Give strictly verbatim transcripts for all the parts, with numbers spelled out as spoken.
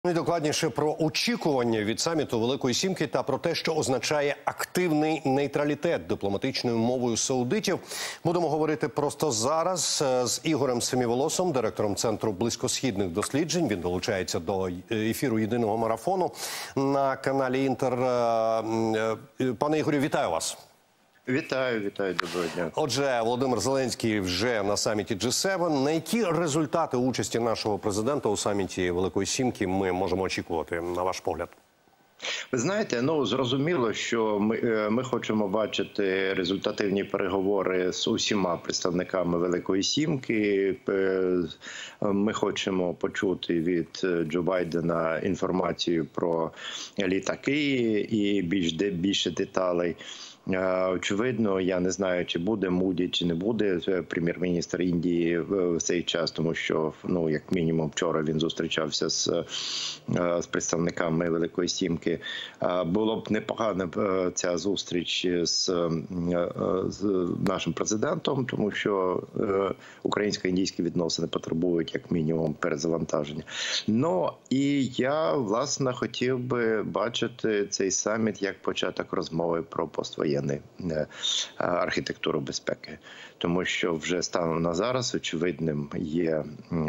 Ну і докладніше про очікування від саміту Великої Сімки та про те, що означає активний нейтралітет дипломатичною мовою саудитів. Будемо говорити просто зараз з Ігорем Семіволосом, директором Центру близькосхідних досліджень. Він долучається до ефіру єдиного марафону на каналі Інтер. Пане Ігорю, вітаю вас. Вітаю, вітаю, доброго дня. Отже, Володимир Зеленський вже на саміті джі севен. На які результати участі нашого президента у саміті Великої Сімки ми можемо очікувати, на ваш погляд? Ви знаєте, ну зрозуміло, що ми, ми хочемо бачити результативні переговори з усіма представниками Великої Сімки. Ми хочемо почути від Джо Байдена інформацію про літаки і більш більше деталей. Очевидно, я не знаю, чи буде Муді, чи не буде прем'єр-міністр Індії в цей час, тому що, ну, як мінімум, вчора він зустрічався з, з представниками Великої Сімки. Було б непогано ця зустріч з, з нашим президентом, тому що українсько-індійські відносини потребують, як мінімум, перезавантаження. Ну, і я, власне, хотів би бачити цей саміт як початок розмови про поствоєнний архітектуру безпеки, тому що вже станом на зараз очевидним є,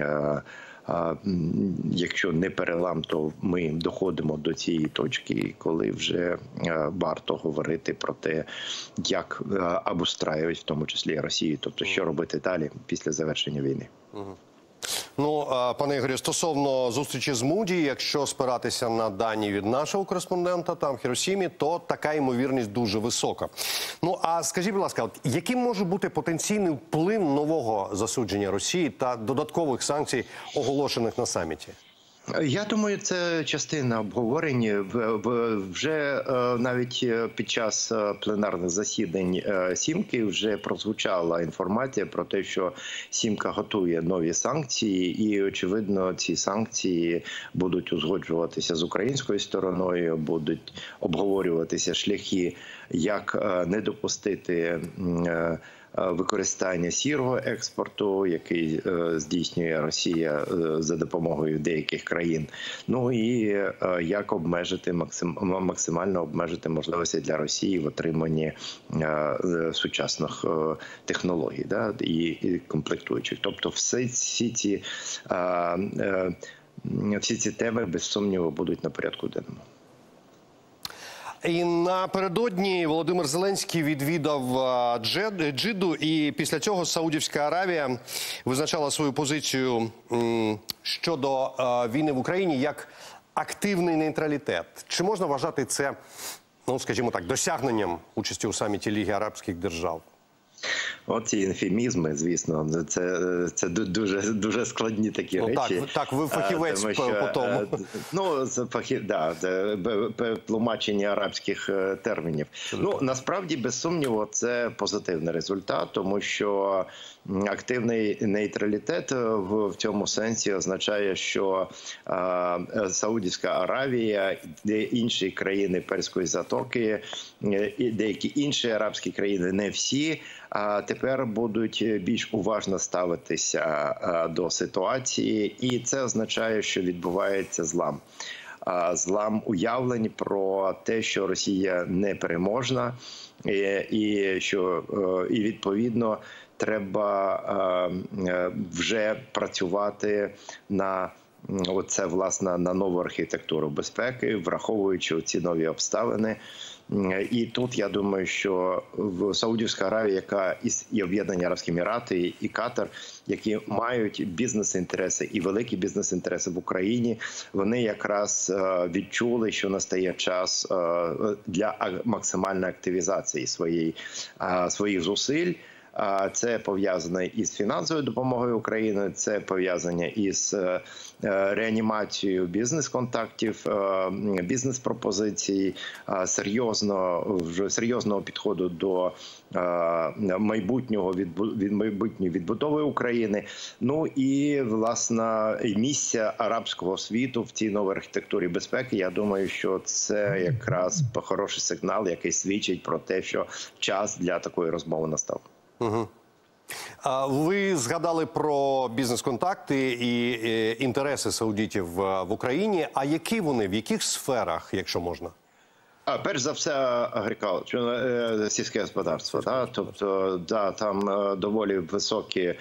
якщо не перелам, то ми доходимо до цієї точки, коли вже варто говорити про те, як обустраюють, в тому числі Росію, тобто що робити далі після завершення війни. Ну, пане Ігорі, стосовно зустрічі з Муді, якщо спиратися на дані від нашого кореспондента там в Хіросімі, то така ймовірність дуже висока. Ну, а скажіть, будь ласка, от яким може бути потенційний вплив нового засудження Росії та додаткових санкцій, оголошених на саміті? Я думаю, це частина обговорення. Вже навіть під час пленарних засідань Сімки вже прозвучала інформація про те, що Сімка готує нові санкції, і, очевидно, ці санкції будуть узгоджуватися з українською стороною, будуть обговорюватися шляхи, як не допустити використання сірого експорту, який е, здійснює Росія е, за допомогою деяких країн. Ну і е, як обмежити, максим, максимально обмежити можливості для Росії в отриманні е, сучасних е, технологій, да, і, і комплектуючих. Тобто всі, всі, ці, е, е, всі ці теми, без сумніву, будуть на порядку денному. І напередодні Володимир Зеленський відвідав Джидду, і після цього Саудівська Аравія визначала свою позицію щодо війни в Україні як активний нейтралітет. Чи можна вважати це, ну, скажімо так, досягненням участі у саміті Ліги Арабських Держав? Оці інфемізми, звісно, це, це дуже, дуже складні такі ну, речі. Так, так, ви фахівець тому, що, по тому. Ну, це фахів, да, це тлумачення арабських термінів. Ну, насправді, без сумніву, це позитивний результат, тому що активний нейтралітет в цьому сенсі означає, що а, Саудівська Аравія, де інші країни Перської затоки, і деякі інші арабські країни, не всі, а тепер будуть більш уважно ставитися до ситуації, і це означає, що відбувається злам. Злам уявлень про те, що Росія непереможна, і, і що і відповідно треба вже працювати на оце, власне, на нову архітектуру безпеки, враховуючи ці нові обставини. І тут, я думаю, що в Саудівська Аравія, яка і Об'єднані Арабські Емірати, і Катар, які мають бізнес-інтереси і великі бізнес-інтереси в Україні, вони якраз відчули, що настає час для максимальної активізації своєї, своїх зусиль. Це пов'язане із фінансовою допомогою України, це пов'язане із реанімацією бізнес-контактів, бізнес-пропозицій, серйозного, серйозного підходу до майбутнього від майбутньої відбудови України. Ну і, власне, місця арабського світу в цій новій архітектурі безпеки, я думаю, що це якраз хороший сигнал, який свідчить про те, що час для такої розмови настав. Угу. А ви згадали про бізнес-контакти і е, інтереси саудитів в в Україні. А які вони, в яких сферах, якщо можна? А перш за все, агрикультура, сільське господарство. Да? Тобто, да, там е, доволі високі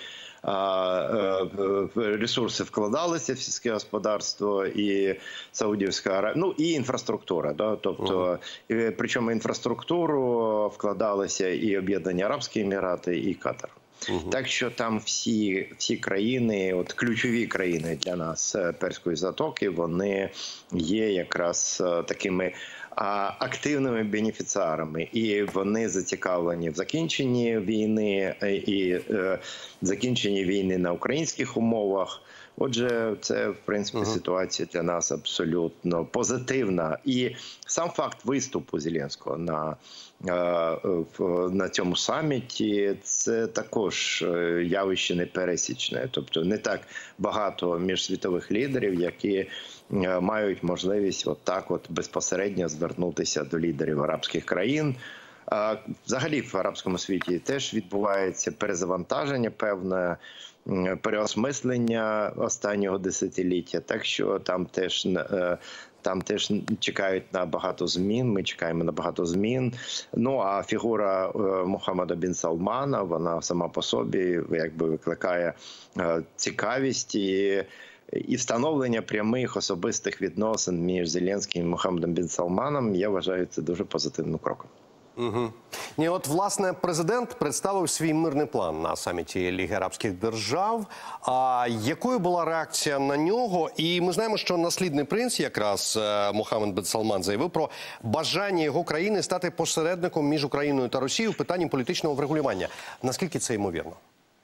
а, е, ресурси вкладалися в сільське господарство і Саудівська Аравія, ну і інфраструктура. Да? Тобто, uh-huh. і, причому інфраструктуру вкладалися і Об'єднані Арабські Емірати, і Катар. Uh-huh. Так що там всі, всі країни, от ключові країни для нас Перської затоки, вони є якраз такими активними бенефіціарами, і вони зацікавлені в закінченні війни і е, закінченні війни на українських умовах. Отже, це, в принципі, uh-huh. ситуація для нас абсолютно позитивна. І сам факт виступу Зеленського на, на цьому саміті – це також явище непересічне. Тобто не так багато міжсвітових лідерів, які мають можливість отак от безпосередньо звернутися до лідерів арабських країн. Взагалі в арабському світі теж відбувається перезавантаження певне, переосмислення останнього десятиліття, так що там теж там теж чекають на багато змін. Ми чекаємо на багато змін. Ну а фігура Мохаммеда бін Салмана, вона сама по собі якби викликає цікавість і І встановлення прямих особистих відносин між Зеленським і Мохаммедом бін Салманом, я вважаю, це дуже позитивним кроком. Угу. І от, власне, президент представив свій мирний план на саміті Ліги Арабських Держав. А якою була реакція на нього? І ми знаємо, що наслідний принц, якраз Мохаммед бін Салман, заявив про бажання його країни стати посередником між Україною та Росією в питанні політичного врегулювання. Наскільки це ймовірно?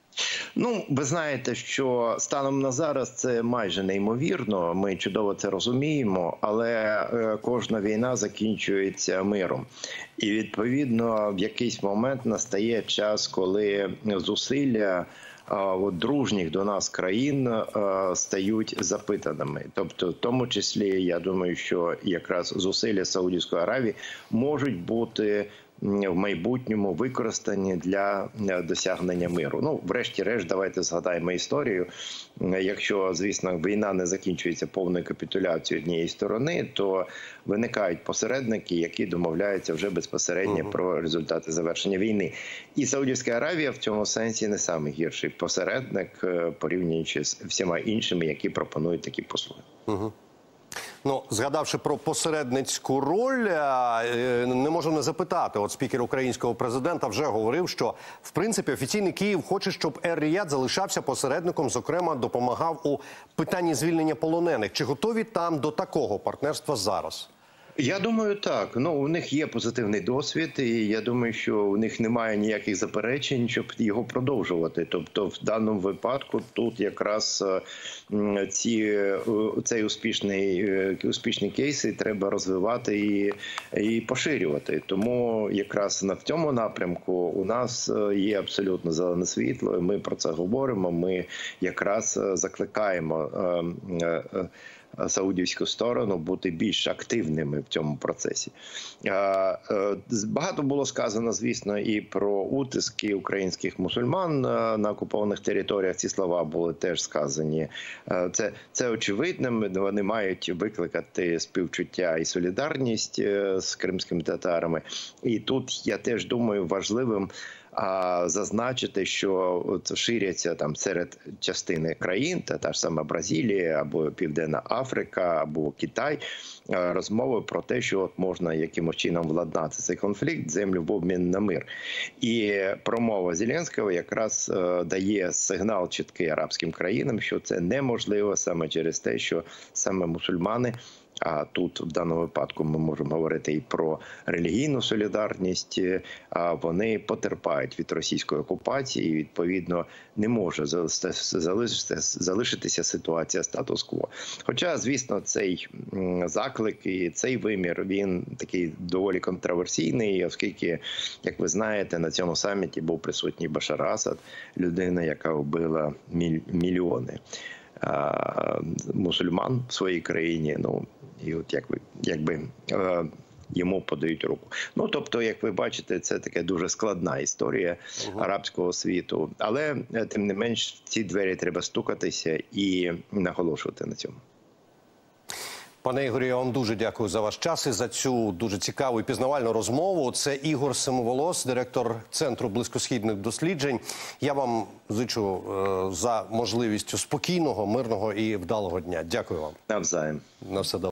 Ну, ви знаєте, що станом на зараз це майже неймовірно, ми чудово це розуміємо, але кожна війна закінчується миром. І, відповідно, в якийсь момент настає час, коли зусилля от, дружніх до нас країн стають запитаними. Тобто, в тому числі, я думаю, що якраз зусилля Саудівської Аравії можуть бути в майбутньому використані для досягнення миру. Ну, врешті-решт, давайте згадаємо історію. Якщо, звісно, війна не закінчується повною капітуляцією однієї сторони, то виникають посередники, які домовляються вже безпосередньо uh-huh. про результати завершення війни. І Саудівська Аравія в цьому сенсі не самий гірший посередник, порівнюючи з всіма іншими, які пропонують такі послуги. Uh-huh. Ну, згадавши про посередницьку роль, не можу не запитати. От спікер українського президента вже говорив, що, в принципі, офіційний Київ хоче, щоб Ер-Рияд залишався посередником, зокрема, допомагав у питанні звільнення полонених. Чи готові там до такого партнерства зараз? Я думаю, так. Ну, у них є позитивний досвід, і я думаю, що у них немає ніяких заперечень, щоб його продовжувати. Тобто, в даному випадку тут якраз ці цей успішний успішні кейси треба розвивати і, і поширювати. Тому якраз на в цьому напрямку у нас є абсолютно зелене світло. І ми про це говоримо. Ми якраз закликаємо саудівську сторону бути більш активними в цьому процесі. Багато було сказано, звісно, і про утиски українських мусульман на окупованих територіях. Ці слова були теж сказані. Це, це очевидно, вони мають викликати співчуття і солідарність з кримськими татарами. І тут, я теж думаю, важливим А зазначити, що от ширяться там серед частини країн, та та ж сама Бразилія, або Південна Африка, або Китай, розмови про те, що от можна якимось чином владнати цей конфлікт, землю в обмін на мир. І промова Зеленського якраз дає сигнал чіткий арабським країнам, що це неможливо саме через те, що саме мусульмани, а тут в даному випадку ми можемо говорити і про релігійну солідарність, вони потерпають від російської окупації і, відповідно, не може залишитися, залишитися ситуація статус-кво. Хоча, звісно, цей заклик і цей вимір, він такий доволі контроверсійний, оскільки, як ви знаєте, на цьому саміті був присутній Башар Асад, людина, яка вбила мільйони мусульман в своїй країні. Ну, і от якби, якби йому подають руку. Ну, тобто, як ви бачите, це така дуже складна історія угу. арабського світу. Але, тим не менш, в ці двері треба стукатися і наголошувати на цьому. Пане Ігорі, я вам дуже дякую за ваш час і за цю дуже цікаву і пізнавальну розмову. Це Ігор Семиволос, директор Центру близькосхідних досліджень. Я вам зичу е, за можливістю спокійного, мирного і вдалого дня. Дякую вам. Навзаєм. На все добре.